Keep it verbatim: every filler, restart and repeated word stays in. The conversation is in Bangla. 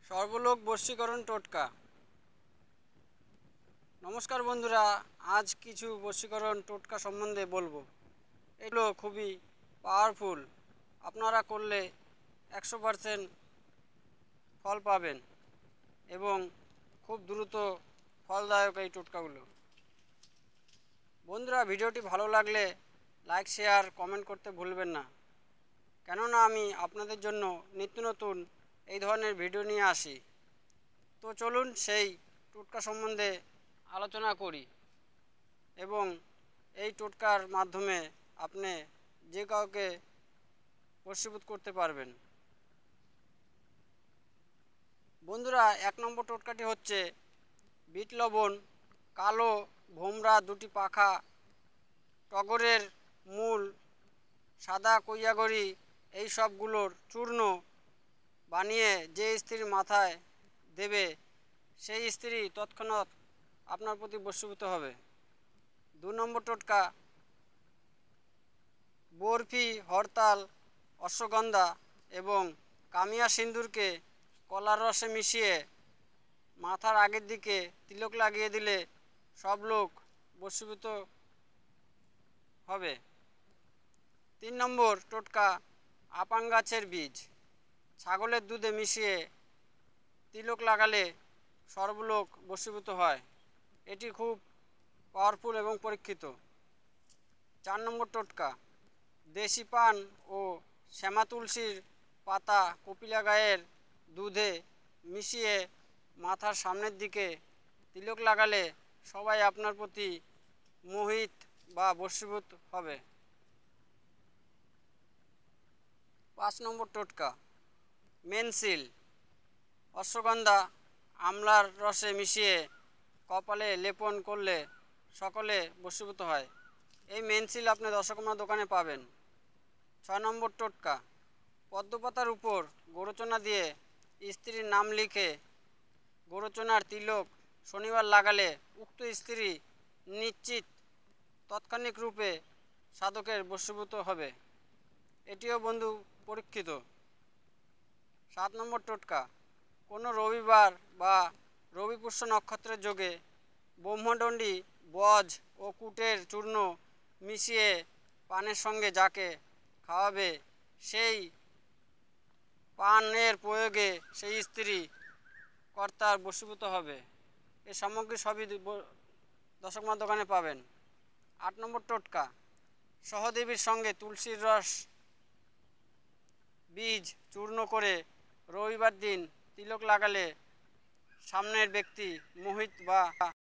সর্বলোক বশীকরণ টোটকা। নমস্কার বন্ধুরা, আজ কিছু বশীকরণ টোটকা সম্বন্ধে বলবো। এগুলো খুবই পাওয়ারফুল, আপনারা করলে একশো পারসেন্ট ফল পাবেন এবং খুব দ্রুত ফলদায়ক এই টোটকাগুলো। বন্ধুরা, ভিডিওটি ভালো লাগলে লাইক শেয়ার কমেন্ট করতে ভুলবেন না, কেননা আমি আপনাদের জন্য নিত্য নতুন এই ধরনের ভিডিও নিয়ে আসি। তো চলুন সেই টোটকা সম্বন্ধে আলোচনা করি এবং এই টোটকার মাধ্যমে আপনি যে কাউকে বশীভূত করতে পারবেন। বন্ধুরা, এক নম্বর টোটকাটি হচ্ছে বিট লবণ, কালো ভোমরা দুটি পাখা, টগরের মূল, সাদা কৈয়াগরি, এই সবগুলোর চূর্ণ বানিয়ে যে স্ত্রীর মাথায় দেবে সেই স্ত্রী তৎক্ষণাৎ আপনার প্রতি বশীভূত হবে। দু নম্বর টোটকা বরফি, হরতাল, অশ্বগন্ধা এবং কামিয়া সিন্দুরকে কলার রসে মিশিয়ে মাথার আগের দিকে তিলক লাগিয়ে দিলে সব লোক বশীভূত হবে। তিন নম্বর টোটকা আপাং গাছের বীজ ছাগলের দুধে মিশিয়ে তিলক লাগালে সর্বলোক বশীভূত হয়। এটি খুব পাওয়ারফুল এবং পরীক্ষিত। চার নম্বর টোটকা দেশি পান ও শ্যামা তুলসীর পাতা কপিলা গায়ের দুধে মিশিয়ে মাথার সামনের দিকে তিলক লাগালে সবাই আপনার প্রতি মোহিত বা বশীভূত হবে। পাঁচ নম্বর টোটকা মেনসিল অশ্বগন্ধা আমলার রসে মিশিয়ে কপালে লেপন করলে সকলে বশীভূত হয়। এই মেনসিল আপনি দশকর্মা দোকানে পাবেন। ছয় নম্বর টোটকা পদ্মপাতার উপর গোরচনা দিয়ে স্ত্রীর নাম লিখে গোরচনার তিলক শনিবার লাগালে উক্ত স্ত্রী নিশ্চিত তাৎক্ষণিক রূপে সাধকের বশীভূত হবে। এটিও বন্ধু পরীক্ষিত। সাত নম্বর টোটকা কোনো রবিবার বা রবিপুষ্য নক্ষত্রের যোগে ব্রহ্মদণ্ডী, বজ ও কুটের চূর্ণ মিশিয়ে পানের সঙ্গে যাকে খাওয়াবে সেই পানের প্রয়োগে সেই স্ত্রী কর্তার বশীভূত হবে। এই সামগ্রী সবই দশকর্মার দোকানে পাবেন। আট নম্বর টোটকা সহদেবীর সঙ্গে তুলসীর রস বীজ চূর্ণ করে রবিবার দিন তিলক লাগালে সামনের ব্যক্তি মোহিত বা